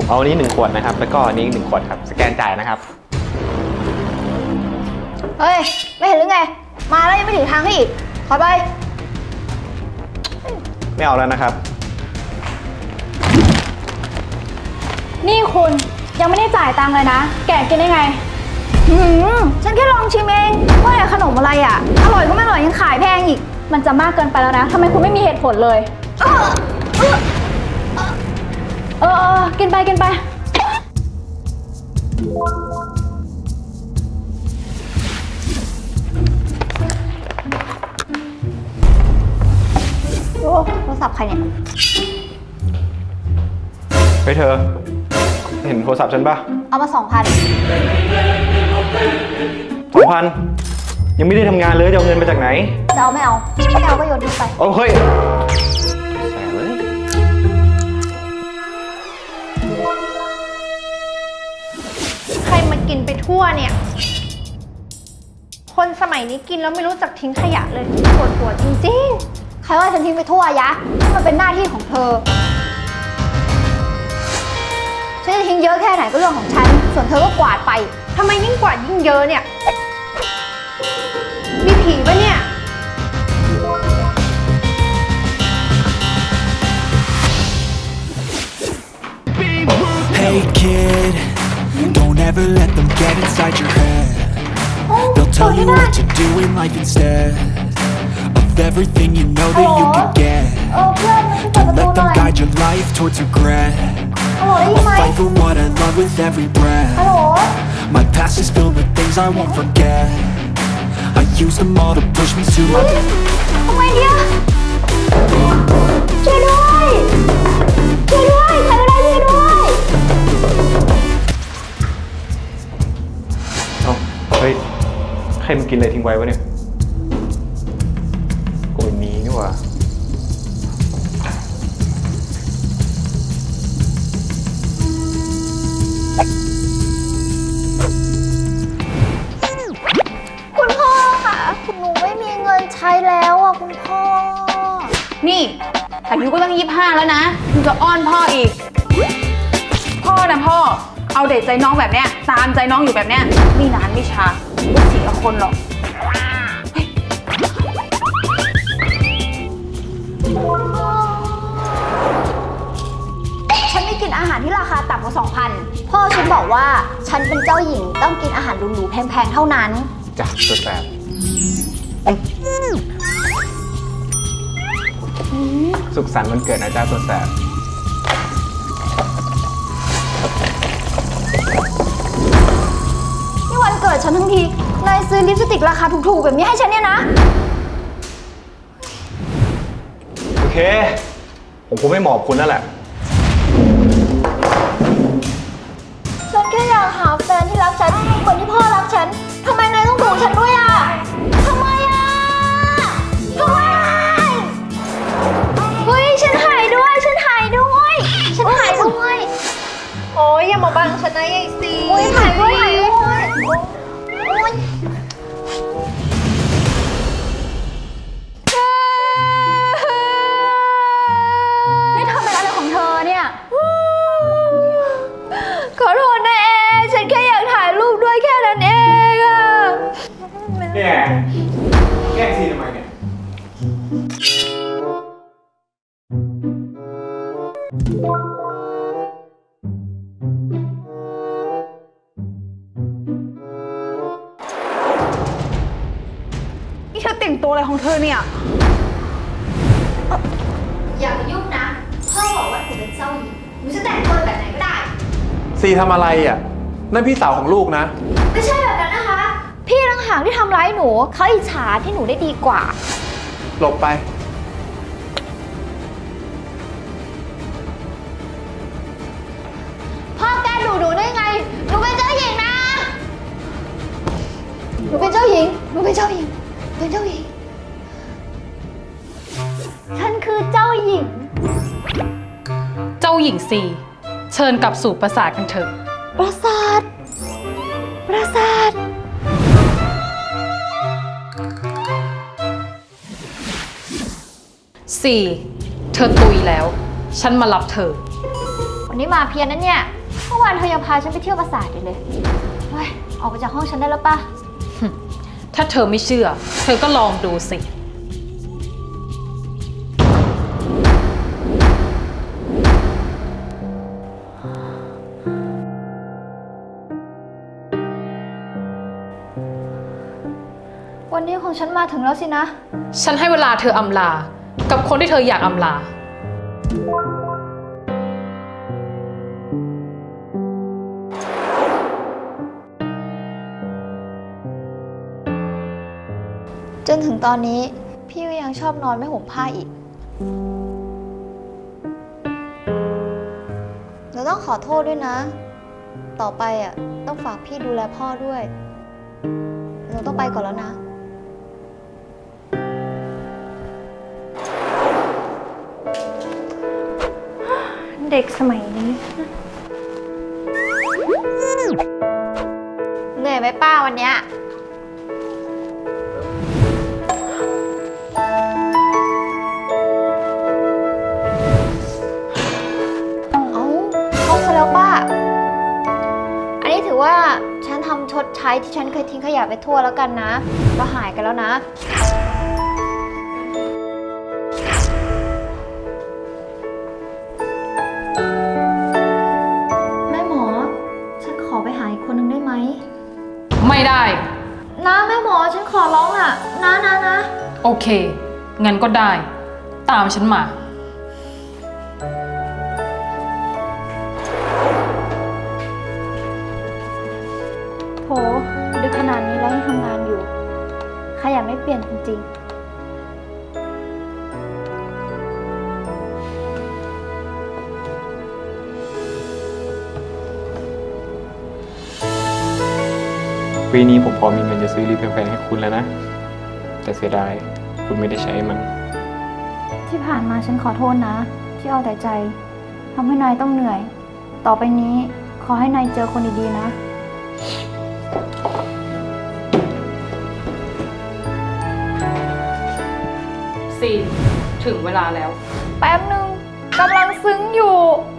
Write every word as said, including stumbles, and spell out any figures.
ผมเอาอันนี้หนึ่งขวดนะครับแล้วก็อันนี้หนึ่งขวดครับสแกนจ่ายนะครับเฮ้ยไม่เห็นหรือไงมาแล้วยังไม่ถึงทางให้อีกขอไปไม่เอาแล้วนะครับนี่คุณยังไม่ได้จ่ายตังค์เลยนะแกะกินได้ไงหืมฉันแค่ลองชิมเองว่าแต่ขนมอะไรอ่ะอร่อยก็ไม่อร่อยยังขายแพงอีกมันจะมากเกินไปแล้วนะทำไมคุณไม่มีเหตุผลเลยเออเออกินไปกินไปโอ้โทรศัพท์ใครเนี่ยไปเธอเห็นโทรศัพท์ฉันปะเอามาสองพันสองพันยังไม่ได้ทำงานเลยจะเอาเงินมาจากไหนจะเอาไม่เอาไม่เอาก็โยนทิ้งไปโอ้เฮ้ยแสบเลยใครมากินไปทั่วเนี่ยคนสมัยนี้กินแล้วไม่รู้จักทิ้งขยะเลยปวดหัวจริงๆใครว่าฉันทิ้งไปทั่วยะมันเป็นหน้าที่ของเธอฉันจะทิ้งเยอะแค่ไหนก็เรื่องของฉันส่วนเธอก็กวาดไปทำไมยิ่งกวาดยิ่งเยอะเนี่ยมีผีปะเนี่ย Hey kid, don't ever let them get inside your head. They'll tell you what to do in life instead of everything you know that you can get. Don't let them guide your life towards regret. I'll fight for what I love with every breath. My past is filled with things I won't forget. I use them all to push me to my limit. ทำไมเนี่ยช่วยด้วยช่วยด้วยใครก็ได้ช่วยด้วยเอ้าเฮ้ยใครมากินอะไรทิ้งไว้วะเนี่ยโอ้ยนี้นี่หว่าคุณพ่อค่ะหนูไม่มีเงินใช้แล้วอ่ะคุณพ่อนี่อายุก็ต้องยี่สิบห้าแล้วนะคุณจะอ้อนพ่ออีกพ่อนะพ่อเอาเด็กใจน้องแบบเนี้ยตามใจน้องอยู่แบบเนี้ยไม่นานไม่ช้าไม่เสียคนหรอกฉันไม่กินอาหารที่ราคาต่ำกว่า สองพัน พ่อฉันบอกว่าฉันเป็นเจ้าหญิงต้องกินอาหารหรูๆแพงๆเท่านั้นจ้ะตัวแสบสุขสันต์วันเกิดนะจ๊ะตัวแสบนี่วันเกิดฉันทั้งทีนายซื้อลิปสติกราคาถูกๆแบบนี้ให้ฉันเนี่ยนะโอเคผมคงไม่เหมาะคุณนั่นแหละฉันแค่อยากหาแฟนที่รักฉันเหมือนที่พ่อรักฉันทำไมนายต้องดูฉันด้วยอ่ะทำไมอ่ะทำไมเฮ้ยฉันหายด้วยฉันหายด้วยฉันหายด้วยโอ้ยอย่ามาบังฉันนะยายซีโอ้ยหายด้วยหายด้วยโอ้ยนี่เธอเป็นอะไรของเธอเนี่ยขอโทษนะเอฉันแค่อยากถ่ายรูปด้วยแค่นั้นเองอะเนี่ยแกล้งซีทำไมเนี่ยนี่เธอแต่งตัวอะไรของเธอเนี่ยอย่ามายุ่งนะพ่อบอกว่าหนูเป็นเจ้าหญิงหนูจะแต่งตัวแบบไหนก็ได้ซีทำอะไรอ่ะนั่นพี่สาวของลูกนะไม่ใช่แบบนั้นนะคะพี่ต่างหากที่ทำร้ายหนูเขาอิจฉาที่หนูได้ดีกว่าหลบไปพ่อแกดูหนูได้ไงหนูเป็นเจ้าหญิงนะหนูเป็นเจ้าหญิงหนูเป็นเจ้าหญิงเป็นเจ้าหญิงฉันคือเจ้าหญิงเจ้าหญิงซีเชิญกลับสู่ปราสาทกันเถอะปราสาทปราสาทซีเธอตุยแล้วฉันมารับเธอวันนี้มาเพียนนะเนี่ยเมื่อวานเธอยังพาฉันไปเที่ยวปราสาทอยู่เลยเฮ้ยออกไปจากห้องฉันได้แล้วปะถ้าเธอไม่เชื่อ เธอก็ลองดูสิวันนี้ของฉันมาถึงแล้วสินะฉันให้เวลาเธออำลา กับคนที่เธออยากอำลาจนถึงตอนนี้พี่ก็ยังชอบนอนไม่ห่มผ้าอีกหนูต้องขอโทษด้วยนะ ต่อไปอ่ะต้องฝากพี่ดูแลพ่อด้วยหนูต้องไปก่อนแล้วนะเด็กสมัยนี้เหนื่อยไหมป้าวันเนี้ยเอาเข้าซะแล้วป้า อันนี้ถือว่าฉันทำชดใช้ที่ฉันเคยทิ้งขยะไปทั่วแล้วกันนะก็หายกันแล้วนะแม่หมอฉันขอไปหาอีกคนนึงได้ไหมไม่ได้นะแม่หมอฉันขอร้องอ่ะนะนะนะโอเค งั้นก็ได้ ตามฉันมาโหดึกขนาดนี้แล้วยังทำงานอยู่ขยันไม่เปลี่ยนจริงๆปีนี้ผมพอมีเงินจะซื้อรีบแพงๆให้คุณแล้วนะ แต่เสียดายคุณไม่ได้ใช้มันที่ผ่านมาฉันขอโทษนะ ที่เอาแต่ใจทำให้นายต้องเหนื่อย ต่อไปนี้ขอให้นายเจอคนดีๆนะซีน ถึงเวลาแล้วแป๊บนึงกำลังซึ้งอยู่